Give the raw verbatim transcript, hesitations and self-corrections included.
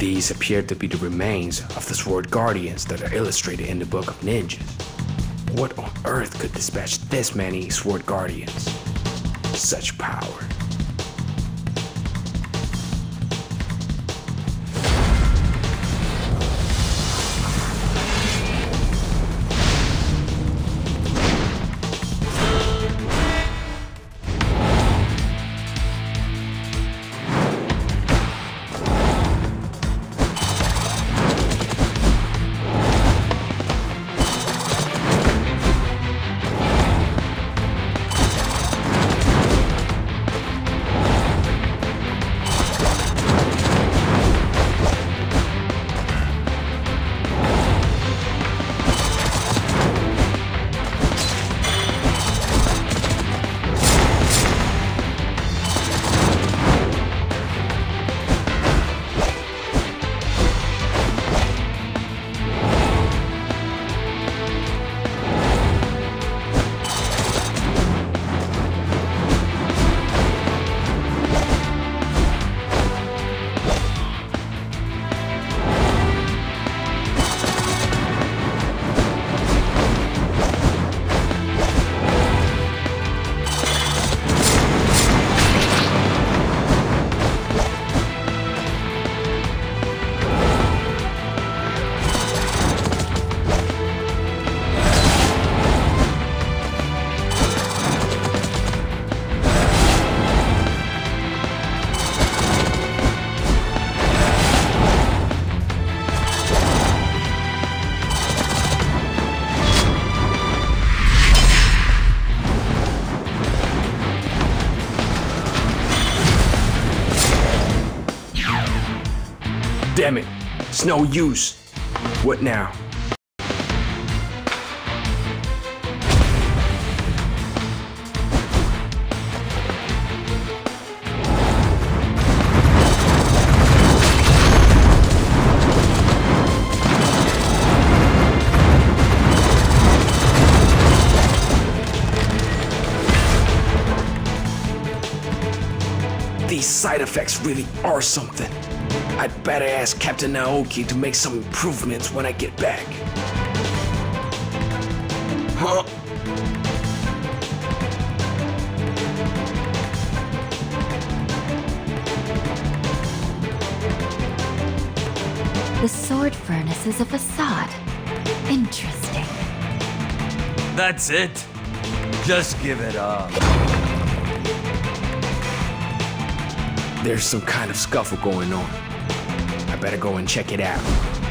These appear to be the remains of the Sword Guardians that are illustrated in the Book of Ninjas. What on earth could dispatch this many Sword Guardians? Such power. Damn it, it's no use. What now? These side effects really are something. I'd better ask Captain Naoki to make some improvements when I get back. Huh? The sword furnace is a facade. Interesting. That's it. Just give it up. There's some kind of scuffle going on. I better go and check it out.